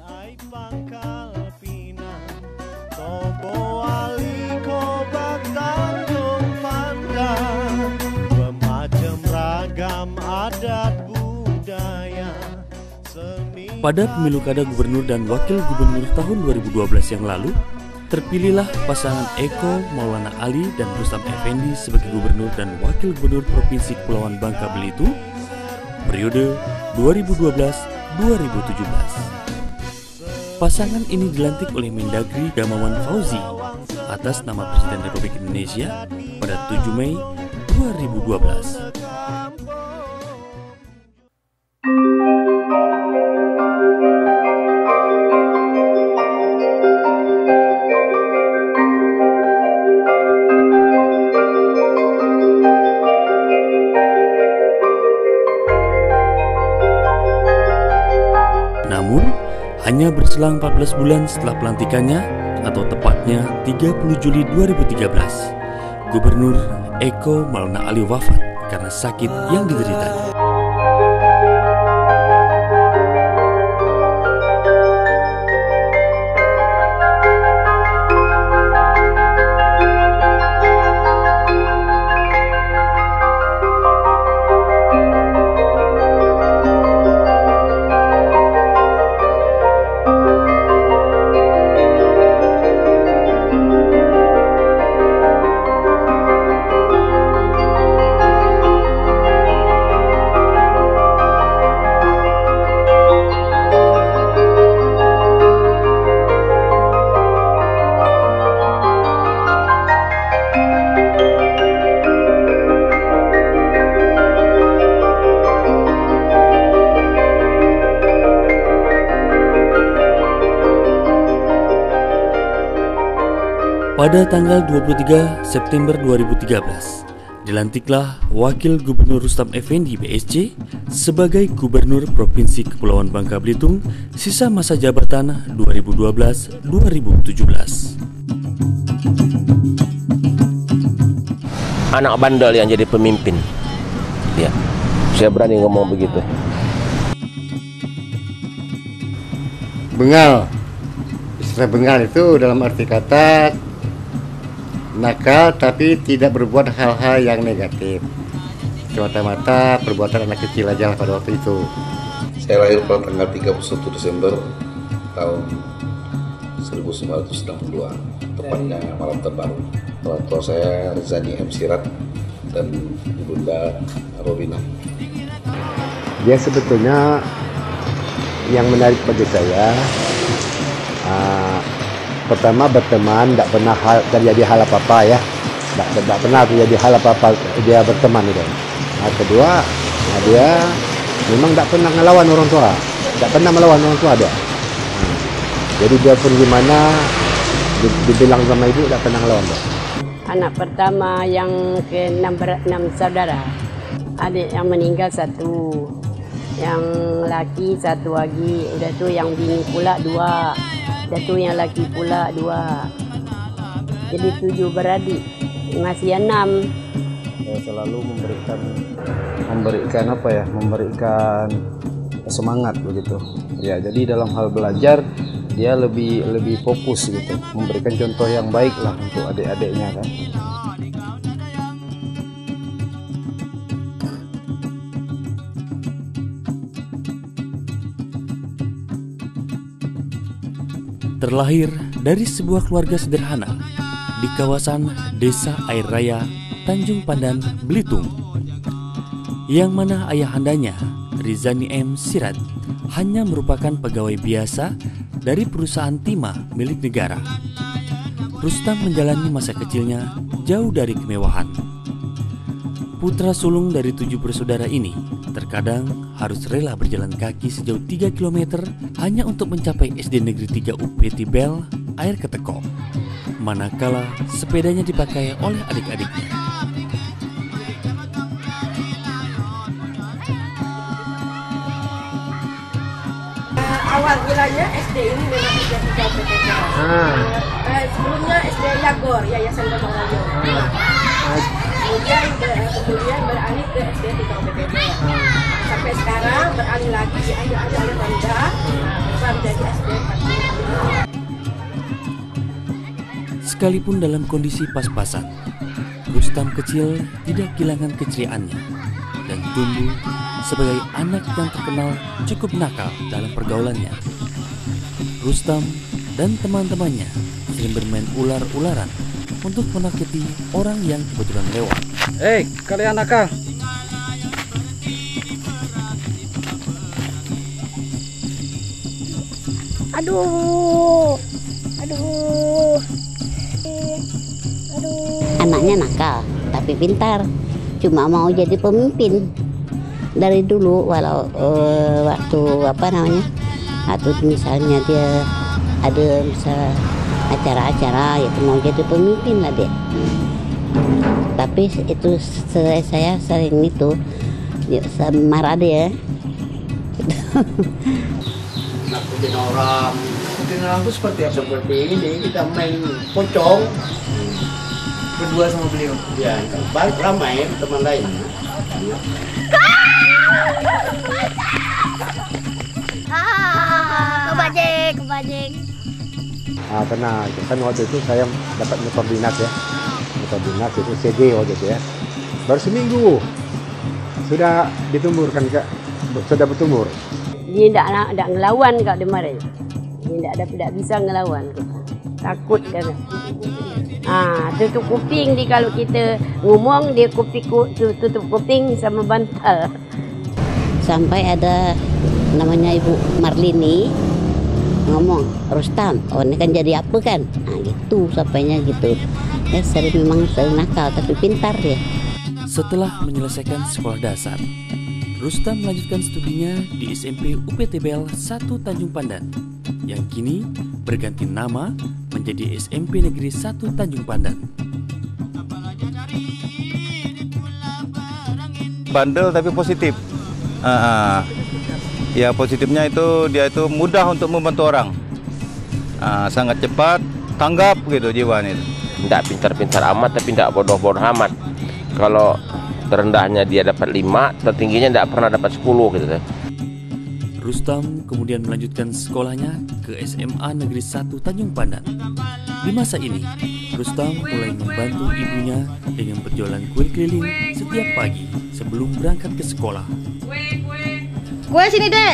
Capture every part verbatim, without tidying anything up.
Pada pemilu kada gubernur dan wakil gubernur tahun dua ribu dua belas yang lalu, terpilihlah pasangan Eko Maulana Ali dan Rustam Effendi sebagai gubernur dan wakil gubernur Provinsi Kepulauan Bangka Belitung periode dua ribu dua belas sampai dua ribu tujuh belas. Pasangan ini dilantik oleh Mendagri Gamawan Fauzi atas nama Presiden Republik Indonesia pada tujuh Mei dua ribu dua belas. Namun, hanya berselang empat belas bulan setelah pelantikannya, atau tepatnya tiga puluh Juli dua ribu tiga belas, Gubernur Eko Maulana Ali wafat karena sakit yang dideritanya. Pada tanggal dua puluh tiga September dua ribu tiga belas, dilantiklah Wakil Gubernur Rustam Effendi B S C sebagai Gubernur Provinsi Kepulauan Bangka Belitung sisa masa jabatan dua ribu dua belas sampai dua ribu tujuh belas. Anak bandel yang jadi pemimpin. Ya, saya berani ngomong begitu. Bengal, istilah bengal itu dalam arti kata nakal tapi tidak berbuat hal-hal yang negatif, semata-mata perbuatan anak kecil aja pada waktu itu. Saya lahir pada tanggal tiga puluh satu Desember tahun seribu sembilan ratus enam puluh dua, tepatnya malam terbaru. Orang tua saya Rizani M. Sirat dan Bunda Robina. Dia sebetulnya yang menarik bagi saya, uh, pertama berteman, tidak pernah hal, terjadi hal apa-apa ya, tidak pernah terjadi hal apa-apa dia berteman itu. Nah, kedua, nah dia memang tidak pernah ngelawan orang tua, tidak pernah melawan orang tua dia. Nah, jadi dia pun gimana, dibilang sama ibu tidak pernah ngelawan dia. Anak pertama yang ke enam, enam saudara, adik yang meninggal satu, yang laki satu lagi, udah tuh yang bini pula dua. Jatuh yang laki pula dua, jadi tujuh beradik, masih enam. Saya selalu memberikan memberikan apa ya, memberikan semangat begitu. Ya, jadi dalam hal belajar dia lebih lebih fokus gitu, memberikan contoh yang baik lah untuk adik-adiknya kan. Terlahir dari sebuah keluarga sederhana di kawasan Desa Air Raya, Tanjung Pandan, Belitung, yang mana ayahandanya, Rizani M. Sirat, hanya merupakan pegawai biasa dari perusahaan timah milik negara. Rustam menjalani masa kecilnya jauh dari kemewahan. Putra sulung dari tujuh bersaudara ini terkadang harus rela berjalan kaki sejauh tiga kilometer hanya untuk mencapai S D Negeri tiga U P Tibel, Air Keteko, manakala sepedanya dipakai oleh adik-adiknya. Awal mulanya S D ini memang sudah tiga U P Tibel. Ah. Uh, sebelumnya S D Yagor, Yayasan Gotong Royong. Ah. Kemudian, kemudian beralih ke S D tiga U P Tibel. Sampai sekarang beralih lagi, ada ada oleh Ronda, berubah menjadi S D satu. Sekalipun dalam kondisi pas-pasan, Rustam kecil tidak kehilangan keceriaannya dan tumbuh sebagai anak yang terkenal cukup nakal dalam pergaulannya. Rustam dan teman-temannya sering bermain ular-ularan untuk menakiti orang yang kebetulan lewat. Hei, kalian nakal. Aduh, aduh, aduh. Anaknya nakal, tapi pintar. Cuma mau jadi pemimpin. Dari dulu, walau uh, waktu apa namanya, atau misalnya dia ada misal acara-acara, ya mau jadi pemimpin lah dia. Tapi itu saya, saya sering itu, ya, marah dia. Nakutin orang. Nakutin orang itu seperti apa? Seperti ini, kita main pocong berdua sama beliau. Ya, balik ramai teman lain. Ah, kebajik, kebajik. Ah, tenang, kan waktu itu saya dapat motor dinas ya, motor dinas itu C G waktu itu ya. Baru seminggu sudah ditumburkan kak, sudah bertumur. Dia tidak nak tidak ngelawan kak kemarin. Dia tidak ada tidak bisa ngelawan kita. Takut kan. Ah, tutup kuping dia kalau kita ngomong dia kuping tutup kuping sama bantal. Sampai ada namanya Ibu Marlini ngomong, Rustam, oh ini kan jadi apa kan? Nah gitu sampainya gitu. Ya sering memang sering nakal tapi pintar dia. Setelah menyelesaikan sekolah dasar, Rustam melanjutkan studinya di S M P U P T B L satu Tanjung Pandan yang kini berganti nama menjadi S M P Negeri satu Tanjung Pandan. Bandel tapi positif. Uh, ya positifnya itu dia itu mudah untuk membantu orang, uh, sangat cepat, tanggap gitu jiwanya itu. Tidak pintar-pintar amat tapi tidak bodoh-bodoh amat. Kalau terendahnya dia dapat lima, tertingginya tidak pernah dapat sepuluh gitu. Rustam kemudian melanjutkan sekolahnya ke S M A Negeri satu Tanjung Pandan. Di masa ini, Rustam mulai membantu ibunya dengan berjualan kue keliling setiap pagi sebelum berangkat ke sekolah. Kue sini dek.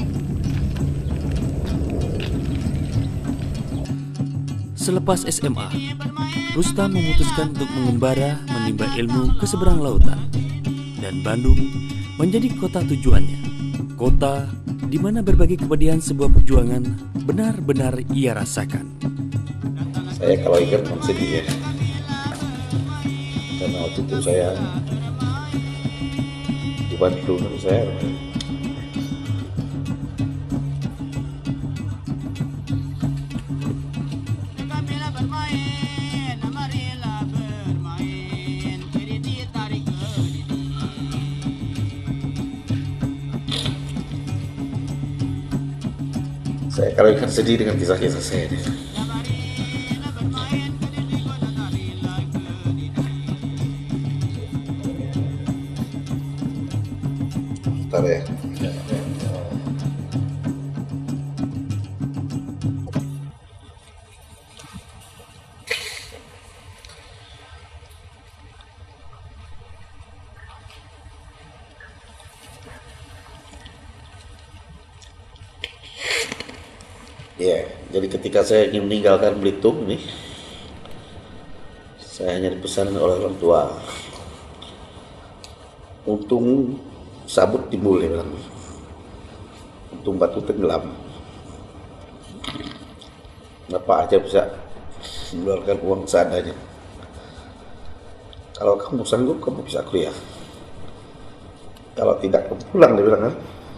Selepas S M A, Rustam memutuskan untuk mengembara menimba ilmu ke seberang lautan. Dan Bandung menjadi kota tujuannya. Kota di mana berbagai kepedihan sebuah perjuangan benar-benar ia rasakan. Saya kalau ingat memang sedih ya. Karena waktu itu saya di Bandung saya Saya kalau ikan sedih dengan kisah-kisah saya deh. Bentar ya. Ya, jadi ketika saya ingin meninggalkan Belitung ini, saya hanya dipesan oleh orang tua. Untung sabut timbul, ya bilang. Untung batu tenggelam. Kenapa aja bisa mengeluarkan uang seadanya? Kalau kamu sanggup, kamu bisa kuliah. Kalau tidak, kamu pulang, dia bilang kan.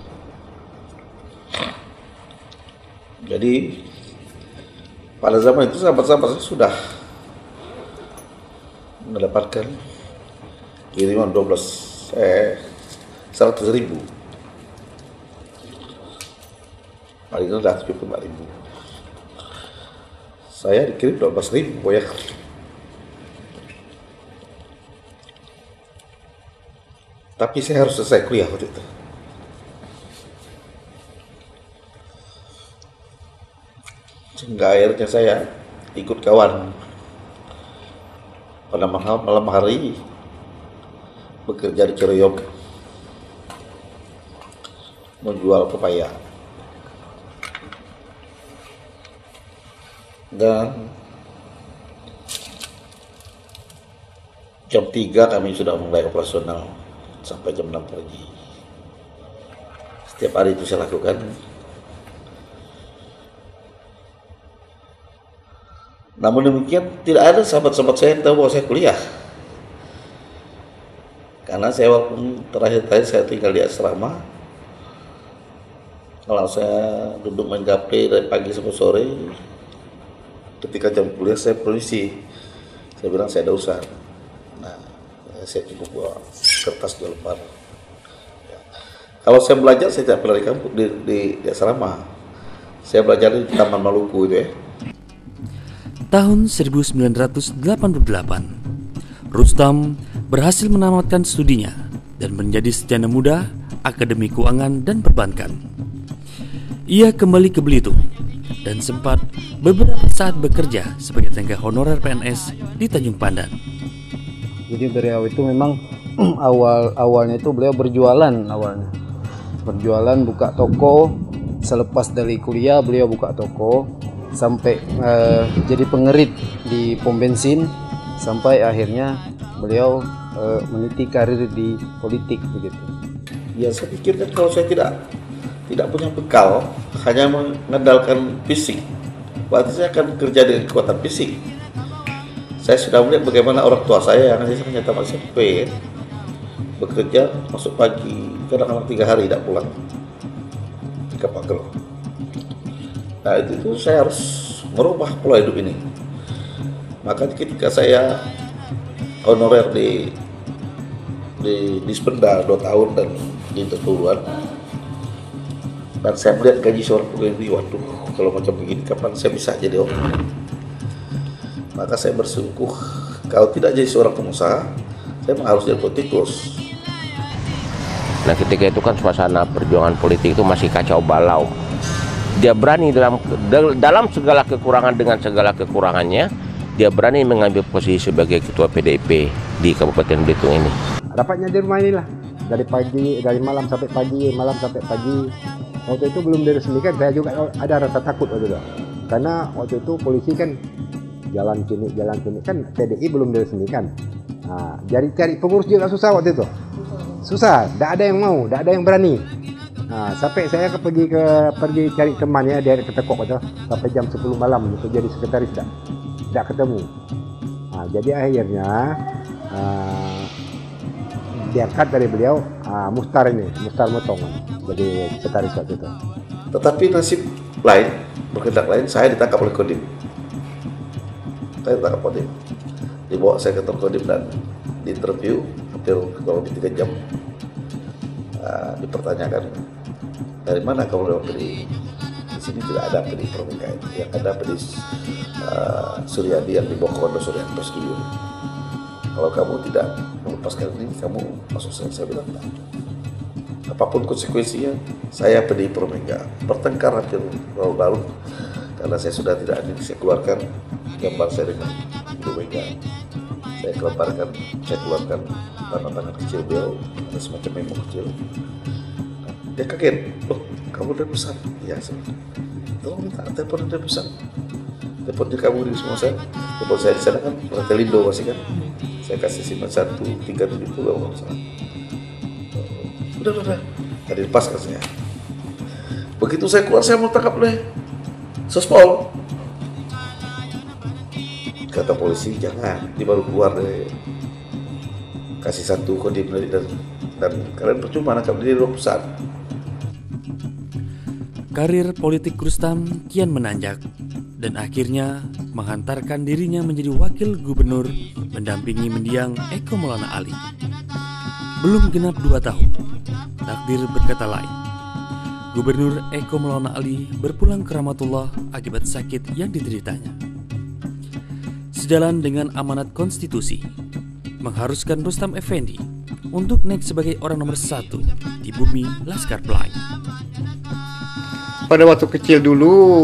Jadi pada zaman itu sahabat-sahabat saya sudah mendapatkan kiriman dua belas eh seratus ribu, paling rendah tujuh puluh lima ribu. Saya dikirim dua belas ribu ya. Tapi saya harus selesai kuliah waktu itu. Sehingga akhirnya saya ikut kawan pada malam hari bekerja di Ciroyom menjual pepaya. Dan jam tiga kami sudah mulai operasional sampai jam enam pagi. Setiap hari itu saya lakukan. Namun demikian tidak ada sahabat-sahabat saya yang tahu bahwa saya kuliah. Karena saya walaupun terakhir-terakhir saya tinggal di asrama, kalau saya duduk main H P dari pagi sampai sore, ketika jam kuliah saya permisi, saya bilang saya ada urusan. Nah, saya cukup bawa kertas dua lembar. Ya. Kalau saya belajar saya tidak pernah di kampus di, di, di asrama. Saya belajar di Taman Maluku itu ya. Tahun seribu sembilan ratus delapan puluh delapan, Rustam berhasil menamatkan studinya dan menjadi sarjana muda Akademi Keuangan dan Perbankan. Ia kembali ke Belitung dan sempat beberapa saat bekerja sebagai tenaga honorer P N S di Tanjung Pandan. Jadi beliau itu memang awal awalnya itu beliau berjualan awalnya, berjualan buka toko. Selepas dari kuliah beliau buka toko sampai uh, jadi pengerit di pom bensin sampai akhirnya beliau uh, meniti karir di politik begitu. Ya saya pikirkan kalau saya tidak tidak punya bekal, hanya mengandalkan fisik, berarti saya akan kerja dengan kekuatan fisik. Saya sudah melihat bagaimana orang tua saya yang hanya tamat S M P bekerja masuk pagi, kadang-kadang tiga hari tidak pulang, tiga pagi. Nah itu, itu saya harus merubah pola hidup ini. Maka ketika saya honorer di di Dispenda dua tahun dan di Tetuluan, dan saya melihat gaji seorang pegawai negeri, waduh kalau macam begini kapan saya bisa jadi honorer. Maka saya bersungguh kalau tidak jadi seorang pengusaha, saya memang harus jadi politikus. Nah ketika itu kan suasana perjuangan politik itu masih kacau balau. Dia berani dalam dalam segala kekurangan dengan segala kekurangannya, dia berani mengambil posisi sebagai ketua P D I P di Kabupaten Belitung ini. Dapatnya di rumah inilah, dari pagi, dari malam sampai pagi, malam sampai pagi. Waktu itu belum diresmikan, saya juga ada rasa takut waktu itu. Karena waktu itu polisi kan jalan sini, jalan sini, kan P D I belum diresmikan. Nah, cari-cari pengurus juga susah waktu itu. Susah, tidak ada yang mau, tidak ada yang berani. Nah, sampai saya ke, pergi ke pergi cari temannya dari Ketekok itu sampai jam sepuluh malam untuk jadi sekretaris, tidak tidak ketemu. Nah, jadi akhirnya uh, diangkat dari beliau uh, Mustar ini, Mustar Motong jadi sekretaris waktu itu. Tetapi nasib lain, berkehendak lain, saya ditangkap oleh Kodim. Saya ditangkap Kodim, dibawa saya ke kantor Kodim dan diinterview hampir kurang lebih tiga jam. Uh, dipertanyakan dari mana kamu lewat P D I. Di sini tidak ada P D I Permukaan, yang ada P D I uh, Suryadi yang di bawah Komando Suryanto Studio. Kalau kamu tidak melepaskan ini, kamu masuk saya. Saya bilang nah, apapun konsekuensinya, saya P D I Permukaan. Bertengkar hampir larut-larut karena saya sudah tidak ada, saya keluarkan gambar saya dengan Ibu Mega. Saya kelemparkan, saya keluarkan tangan-tangan kecil beliau, ada semacam memo kecil. Dia kaget, loh kamu udah pesan? Iya, saya tolong minta telepon udah pesan. Telepon di kamu di semua saya, telepon saya di sana kan, Telindo masih kan. Saya kasih simat satu tiga tujuh puluh kalau salah. Udah udah udah, tadi lepas kasihnya. Begitu saya keluar saya mau tangkap oleh Sospol. Kata polisi jangan, dia baru keluar dari kasih satu Kodim dari dan, dan kalian percuma nangkap dia dua pusat. Karir politik Rustam kian menanjak dan akhirnya menghantarkan dirinya menjadi wakil gubernur mendampingi mendiang Eko Maulana Ali. Belum genap dua tahun, takdir berkata lain. Gubernur Eko Maulana Ali berpulang ke Rahmatullah akibat sakit yang dideritanya. Sejalan dengan amanat konstitusi, mengharuskan Rustam Effendi untuk naik sebagai orang nomor satu di bumi Laskar Pelangi. Pada waktu kecil dulu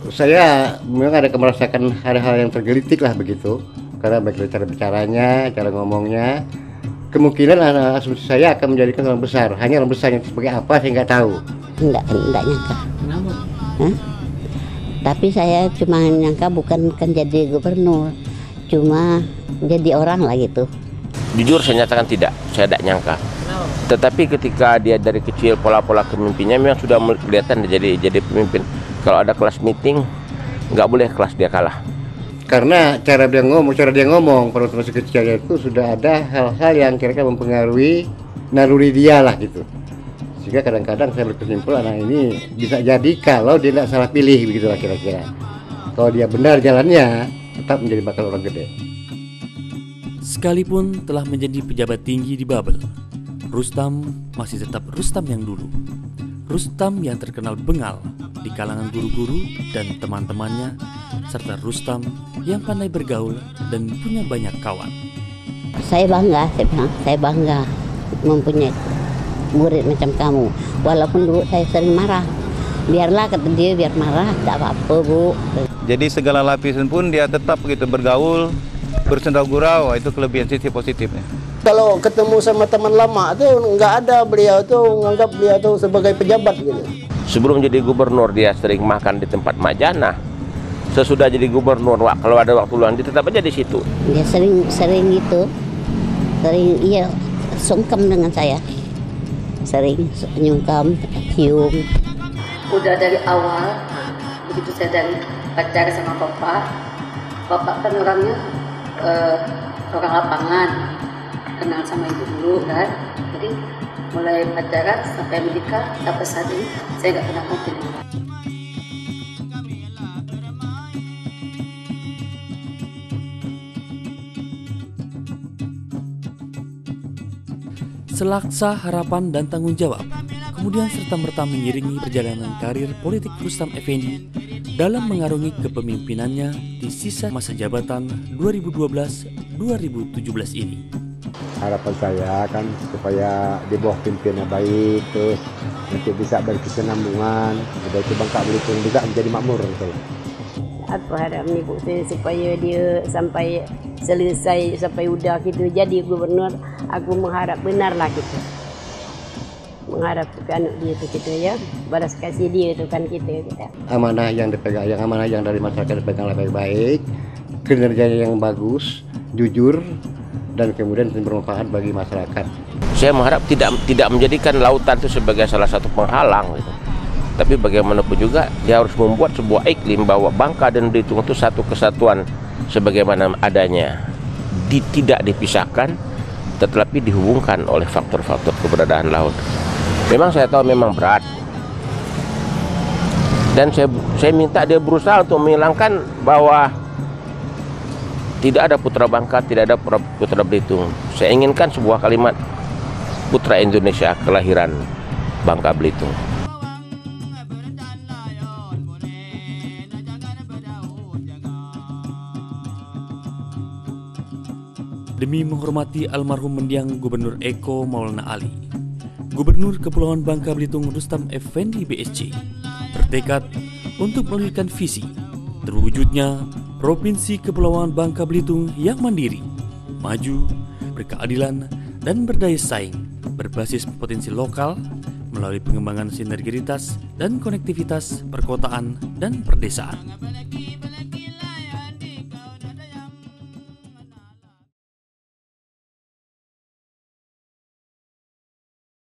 saya memang ada merasakan hal-hal yang tergelitik lah begitu, karena baik dari cara bicaranya, cara ngomongnya, kemungkinan anak asumsi saya akan menjadikan orang besar. Hanya orang besarnya sebagai apa saya nggak tahu. Enggak, enggak nyangka. Kenapa? Hah? Tapi saya cuma nyangka bukan kan jadi gubernur, cuma jadi orang lah gitu. Jujur saya nyatakan tidak, saya tidak nyangka. Tetapi ketika dia dari kecil pola-pola kepemimpinannya memang sudah kelihatan jadi jadi pemimpin. Kalau ada kelas meeting, nggak boleh kelas dia kalah. Karena cara dia ngomong, cara dia ngomong pada masa kecilnya itu sudah ada hal-hal yang kira-kira mempengaruhi naluri dia lah gitu. Sehingga kadang-kadang saya berkesimpulan anak ini bisa jadi kalau dia tidak salah pilih begitu lah kira-kira. Kalau dia benar jalannya, tetap menjadi bakal orang gede. Sekalipun telah menjadi pejabat tinggi di Babel, Rustam masih tetap Rustam yang dulu. Rustam yang terkenal bengal di kalangan guru-guru dan teman-temannya, serta Rustam yang pandai bergaul dan punya banyak kawan. Saya bangga, saya bilang, saya bangga mempunyai murid macam kamu. Walaupun dulu saya sering marah, biarlah kata dia, biar marah, tak apa-apa Bu. Jadi segala lapisan pun dia tetap gitu bergaul, bersenda gurau, itu kelebihan sisi positifnya. Kalau ketemu sama teman lama tuh nggak ada beliau tuh menganggap beliau tuh sebagai pejabat gitu. Sebelum jadi gubernur dia sering makan di tempat Majana. Sesudah jadi gubernur, kalau ada waktu luang dia tetap aja di situ. Dia sering sering gitu, sering iya sungkem dengan saya. Sering nyungkam, cium. Udah dari awal, begitu saya dari pacaran sama Bapak, Bapak kan orangnya uh, orang lapangan, kenal sama ibu dulu kan. Jadi mulai pacaran sampai menikah, sampai saat ini saya nggak pernah mungkin. Selaksa harapan dan tanggung jawab, kemudian serta-merta mengiringi perjalanan karir politik Rustam Effendi dalam mengarungi kepemimpinannya di sisa masa jabatan dua ribu dua belas dua ribu tujuh belas ini. Harapan saya kan supaya di bawah pimpinannya baik, terus nanti bisa berkesinambungan, udah itu Bangka Belitung juga menjadi makmur gitu. Aku harap nih Bu saya supaya dia sampai selesai, sampai udah gitu jadi gubernur, aku mengharap benar lah gitu. Mengharap ke anak dia tuh gitu ya, balas kasih dia itu kan kita gitu. Amanah yang dipegang, yang amanah yang dari masyarakat dipegang baik-baik, kinerjanya yang bagus, jujur, dan kemudian bermanfaat bagi masyarakat. Saya mengharap tidak tidak menjadikan lautan itu sebagai salah satu penghalang gitu. Tapi bagaimanapun juga dia harus membuat sebuah iklim bahwa Bangka dan Belitung itu satu kesatuan sebagaimana adanya, di, tidak dipisahkan, tetapi dihubungkan oleh faktor-faktor keberadaan laut. Memang saya tahu memang berat, dan saya saya minta dia berusaha untuk menghilangkan bahwa tidak ada putra Bangka, tidak ada putra Belitung. Saya inginkan sebuah kalimat putra Indonesia kelahiran Bangka Belitung. Demi menghormati almarhum mendiang Gubernur Eko Maulana Ali, Gubernur Kepulauan Bangka Belitung Rustam Effendi B S C bertekad untuk mewujudkan visi terwujudnya Provinsi Kepulauan Bangka Belitung yang mandiri, maju, berkeadilan, dan berdaya saing berbasis potensi lokal melalui pengembangan sinergitas dan konektivitas perkotaan dan perdesaan.